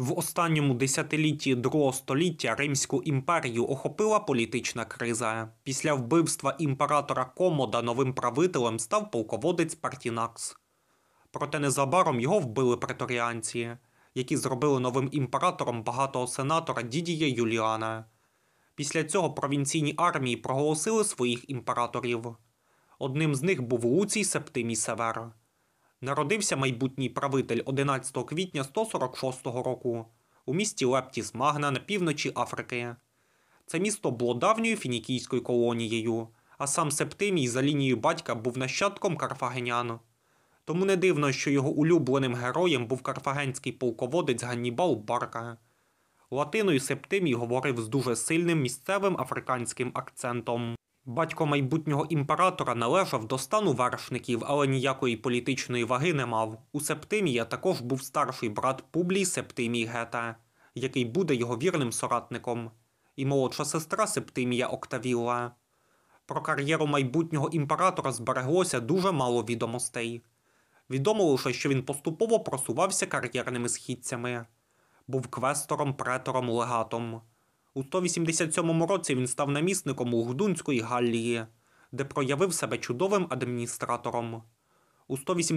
В останньому десятилітті другого століття Римську імперію охопила політична криза. Після вбивства імператора Комода новим правителем став полководець Партінакс. Проте незабаром його вбили преторіанці, які зробили новим імператором багатого сенатора Дідія Юліана. Після цього провінційні армії проголосили своїх імператорів. Одним з них був Луцій Септимій Север. Народився майбутній правитель 11 квітня 146 року у місті Лептіс Магна на півночі Африки. Це місто було давньою фінікійською колонією, а сам Септимій за лінією батька був нащадком карфагенян. Тому не дивно, що його улюбленим героєм був карфагенський полководець Ганнібал Барка. Латиною Септимій говорив з дуже сильним місцевим африканським акцентом. Батько майбутнього імператора належав до стану вершників, але ніякої політичної ваги не мав. У Септимія також був старший брат Публій Септимій Гета, який буде його вірним соратником, і молодша сестра Септимія Октавілла. Про кар'єру майбутнього імператора збереглося дуже мало відомостей. Відомо лише, що він поступово просувався кар'єрними східцями. Був квестором, претором, легатом. У 187 році він став намісником Лугдунської Галлії, де проявив себе чудовим адміністратором. У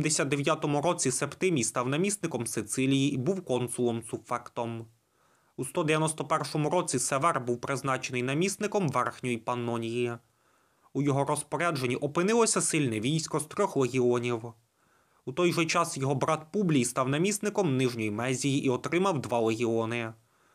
189 році Септимій став намісником Сицилії і був консулом Суффектом. У 191 році Север був призначений намісником Верхньої Паннонії. У його розпорядженні опинилося сильне військо з 3 легіонів. У той же час його брат Публій став намісником Нижньої Мезії і отримав 2 легіони.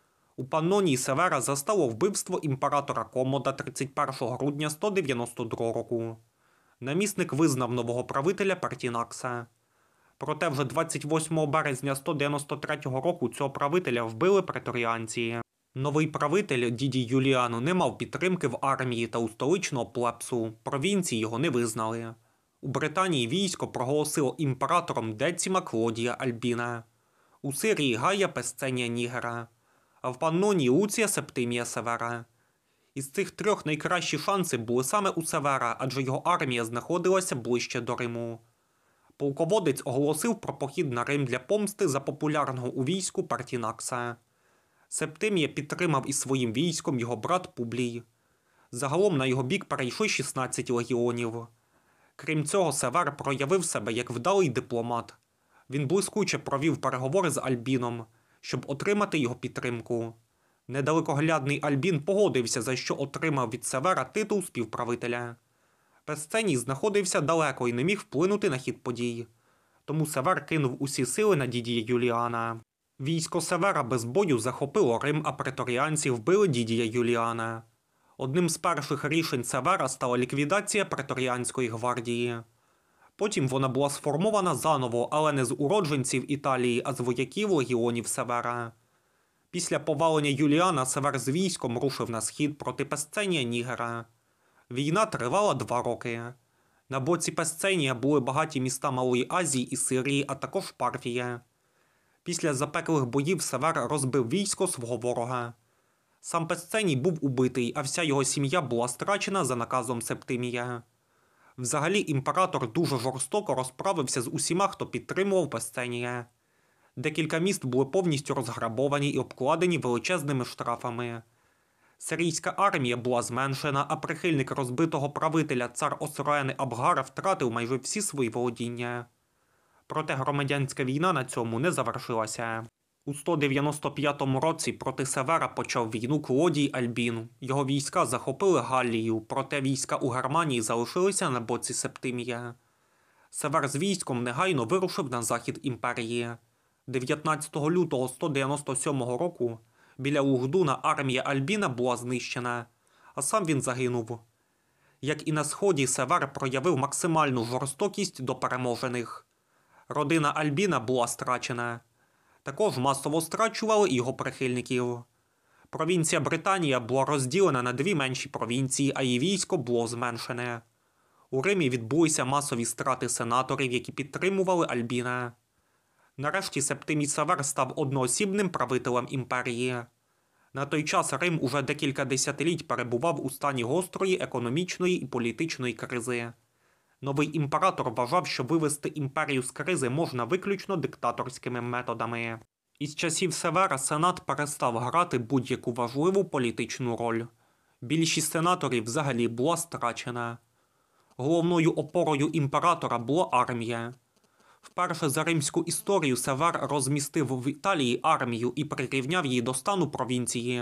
У Паннонії Севера застало вбивство імператора Комода 31 грудня 192 року. Намісник визнав нового правителя Партінакса. Проте вже 28 березня 193 року цього правителя вбили преторіанці. Новий правитель Дідій Юліан не мав підтримки в армії та у столичного плебсу, провінції його не визнали. У Британії військо проголосило імператором Деціма Клодія Альбіна. У Сирії Гая Песценія Нігера, а в Паннонії Луція Септимія Севера. Із цих 3 найкращі шанси були саме у Севера, адже його армія знаходилася ближче до Риму. Полководець оголосив про похід на Рим для помсти за популярного у війську Партінакса. Септимія підтримав із своїм військом його брат Публій. Загалом на його бік перейшли 16 легіонів. Крім цього, Север проявив себе як вдалий дипломат. Він блискуче провів переговори з Альбіном, щоб отримати його підтримку. Недалекоглядний Альбін погодився, за що отримав від Севера титул співправителя. Песценій знаходився далеко і не міг вплинути на хід подій. Тому Север кинув усі сили на Дідія Юліана. Військо Севера без бою захопило Рим, а преторіанці вбили Дідія Юліана. Одним з перших рішень Севера стала ліквідація преторіанської гвардії. Потім вона була сформована заново, але не з уродженців Італії, а з вояків легіонів Севера. Після повалення Юліана Север з військом рушив на схід проти Песценія Нігера. Війна тривала 2 роки. На боці Песценія були багаті міста Малої Азії і Сирії, а також Парфія. Після запеклих боїв Север розбив військо свого ворога. Сам Песценій був убитий, а вся його сім'я була страчена за наказом Септимія. Взагалі імператор дуже жорстоко розправився з усіма, хто підтримував Песценія. Декілька міст були повністю розграбовані і обкладені величезними штрафами. Сирійська армія була зменшена, а прихильник розбитого правителя цар Осроени Абгара втратив майже всі свої володіння. Проте громадянська війна на цьому не завершилася. У 195 році проти Севера почав війну Клодій Альбін. Його війська захопили Галлію, проте війська у Германії залишилися на боці Септимія. Север з військом негайно вирушив на захід імперії. 19 лютого 197 року біля Лугдуна армія Альбіна була знищена, а сам він загинув. Як і на сході, Север проявив максимальну жорстокість до переможених. Родина Альбіна була страчена. Також масово страчували і його прихильників. Провінція Британія була розділена на 2 менші провінції, а її військо було зменшене. У Римі відбулися масові страти сенаторів, які підтримували Альбіна. Нарешті Септимій Север став одноосібним правителем імперії. На той час Рим уже декілька десятиліть перебував у стані гострої економічної і політичної кризи. Новий імператор вважав, що вивести імперію з кризи можна виключно диктаторськими методами. Із часів Севера Сенат перестав грати будь-яку важливу політичну роль. Більшість сенаторів взагалі була страчена. Головною опорою імператора була армія. Вперше за римську історію Север розмістив в Італії армію і прирівняв її до стану провінції.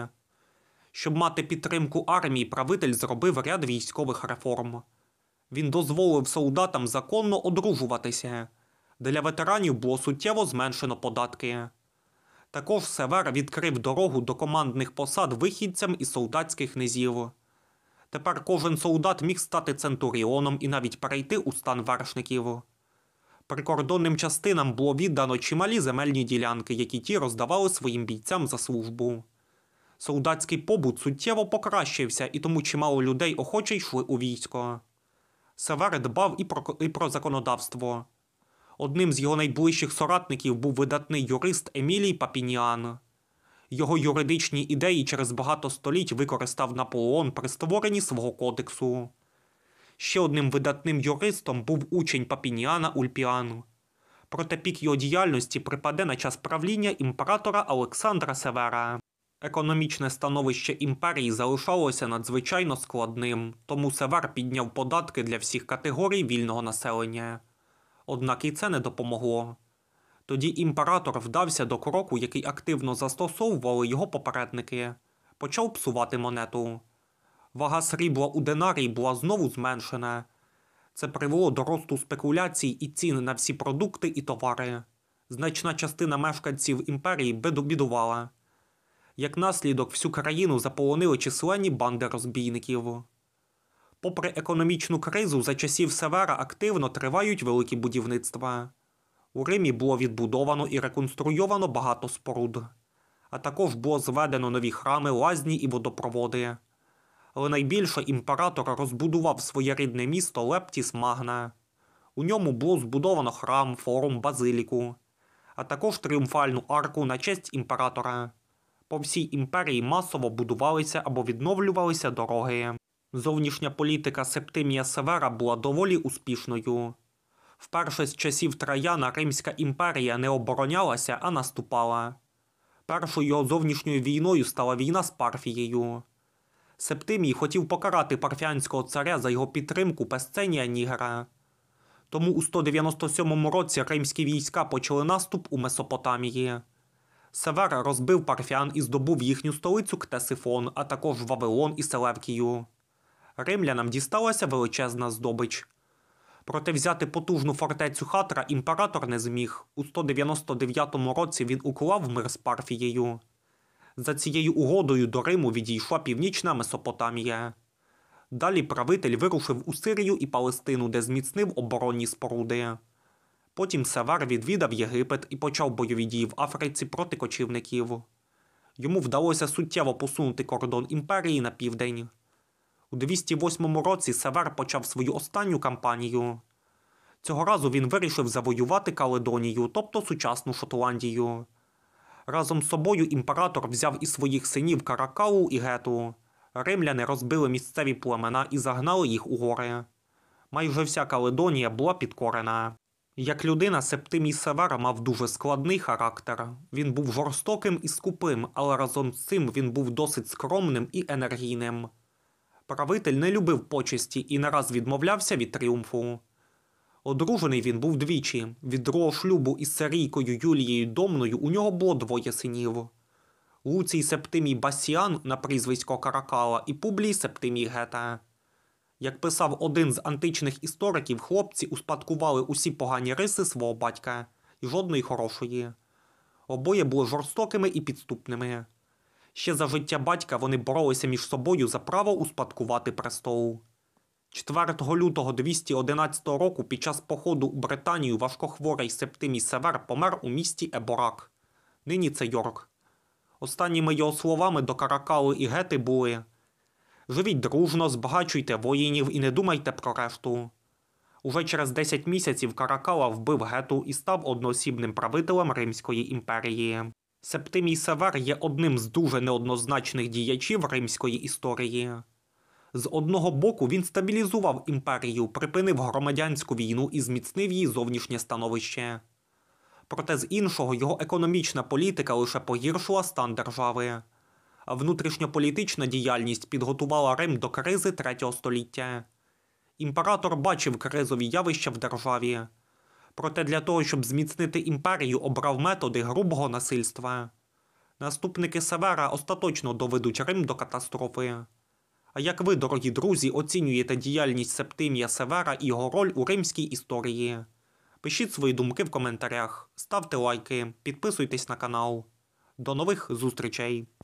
Щоб мати підтримку армії, правитель зробив ряд військових реформ. Він дозволив солдатам законно одружуватися. Для ветеранів було суттєво зменшено податки. Також Север відкрив дорогу до командних посад вихідцям із солдатських низів. Тепер кожен солдат міг стати центуріоном і навіть перейти у стан вершників. Прикордонним частинам було віддано чималі земельні ділянки, які ті роздавали своїм бійцям за службу. Солдатський побут суттєво покращився, і тому чимало людей охоче йшли у військо. Север дбав і про законодавство. Одним з його найближчих соратників був видатний юрист Емілій Папініан. Його юридичні ідеї через багато століть використав Наполеон при створенні свого кодексу. Ще одним видатним юристом був учень Папініана Ульпіан. Проте пік його діяльності припаде на час правління імператора Олександра Севера. Економічне становище імперії залишалося надзвичайно складним, тому Север підняв податки для всіх категорій вільного населення. Однак і це не допомогло. Тоді імператор вдався до кроку, який активно застосовували його попередники. Почав псувати монету. Вага срібла у динарії була знову зменшена. Це привело до росту спекуляцій і цін на всі продукти і товари. Значна частина мешканців імперії бідувала. Як наслідок, всю країну заполонили численні банди розбійників. Попри економічну кризу, за часів Севера активно тривають великі будівництва. У Римі було відбудовано і реконструйовано багато споруд. А також було зведено нові храми, лазні і водопроводи. Але найбільше імператор розбудував своє рідне місто Лептіс Магна. У ньому було збудовано храм, форум, базиліку, а також тріумфальну арку на честь імператора. По всій імперії масово будувалися або відновлювалися дороги. Зовнішня політика Септимія Севера була доволі успішною. Вперше з часів Траяна Римська імперія не оборонялася, а наступала. Першою його зовнішньою війною стала війна з Парфією. Септимій хотів покарати парфянського царя за його підтримку Песценія Нігера. Тому у 197 році римські війська почали наступ у Месопотамії. Север розбив парфян і здобув їхню столицю Ктесифон, а також Вавилон і Селевкію. Римлянам дісталася величезна здобич. Проте взяти потужну фортецю Хатра імператор не зміг. У 199 році він уклав мир з Парфією. За цією угодою до Риму відійшла північна Месопотамія. Далі правитель вирушив у Сирію і Палестину, де зміцнив оборонні споруди. Потім Север відвідав Єгипет і почав бойові дії в Африці проти кочівників. Йому вдалося суттєво посунути кордон імперії на південь. У 208 році Север почав свою останню кампанію. Цього разу він вирішив завоювати Каледонію, тобто сучасну Шотландію. Разом з собою імператор взяв і своїх синів Каракалу і Гету. Римляни розбили місцеві племена і загнали їх у гори. Майже вся Каледонія була підкорена. Як людина, Септимій Север мав дуже складний характер. Він був жорстоким і скупим, але разом з цим він був досить скромним і енергійним. Правитель не любив почесті і не раз відмовлявся від тріумфу. Одружений він був двічі. Від другого шлюбу із Сирійкою Юлією Домною у нього було двоє синів. Луцій Септимій Басіан на прізвисько Каракала і Публій Септимій Гета. Як писав один з античних істориків, хлопці успадкували усі погані риси свого батька і жодної хорошої. Обоє були жорстокими і підступними. Ще за життя батька вони боролися між собою за право успадкувати престол. 4 лютого 211 року під час походу у Британію важкохворий Септимій Север помер у місті Еборак. Нині це Йорк. Останніми його словами до Каракали і Гети були: «Живіть дружно, збагачуйте воїнів і не думайте про решту». Уже через 10 місяців Каракала вбив Гету і став одноосібним правителем Римської імперії. Септимій Север є одним з дуже неоднозначних діячів римської історії. З одного боку він стабілізував імперію, припинив громадянську війну і зміцнив її зовнішнє становище. Проте з іншого його економічна політика лише погіршила стан держави. А внутрішньополітична діяльність підготувала Рим до кризи 3 століття. Імператор бачив кризові явища в державі. Проте для того, щоб зміцнити імперію, обрав методи грубого насильства. Наступники Севера остаточно доведуть Рим до катастрофи. А як ви, дорогі друзі, оцінюєте діяльність Септимія Севера і його роль у римській історії? Пишіть свої думки в коментарях, ставте лайки, підписуйтесь на канал. До нових зустрічей!